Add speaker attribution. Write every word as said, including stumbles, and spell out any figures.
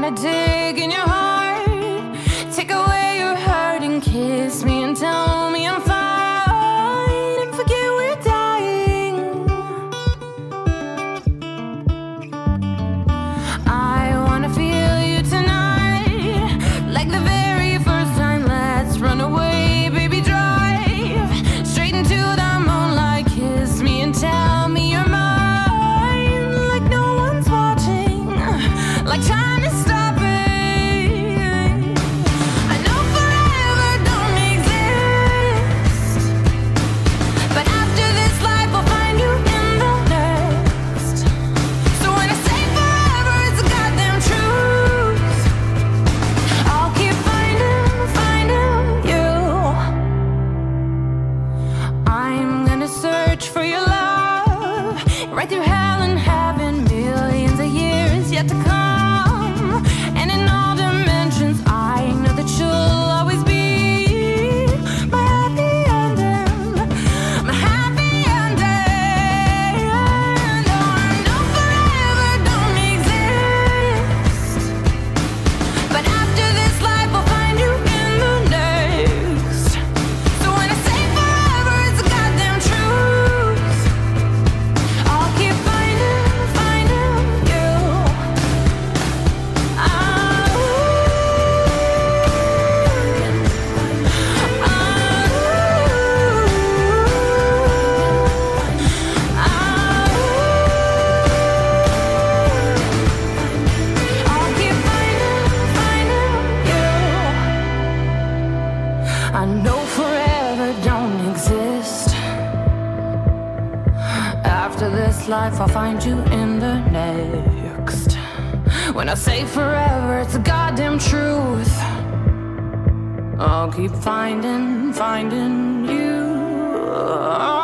Speaker 1: wanna dig in your heart, take away your hurt and kiss me and tell me I'm fine, and forget we're dying. I wanna feel you tonight, like the very first time. Let's run away, baby, drive straight into the moonlight. Kiss me and tell me you're mine, like no one's watching, like time is stopping. I know forever don't exist, but after this life I'll find you in the next. So when I say forever, it's a goddamn truth. I'll keep finding, finding you. I'm gonna search for your love, right through hell and heaven, millions of years yet to come. And in all dimensions, I know that you'll always be my happy ending, my happy ending. No, I know forever don't exist, but after this life I'll find you in the next. So when I say forever, it's a goddamn truth. I'll keep finding, finding you. Ah, ooh. Ah, ooh. Ah, ooh. I'll keep finding, finding you. I know forever don't exist. After this life, I'll find you in the next. When I say forever, it's a goddamn truth. I'll keep finding, finding you.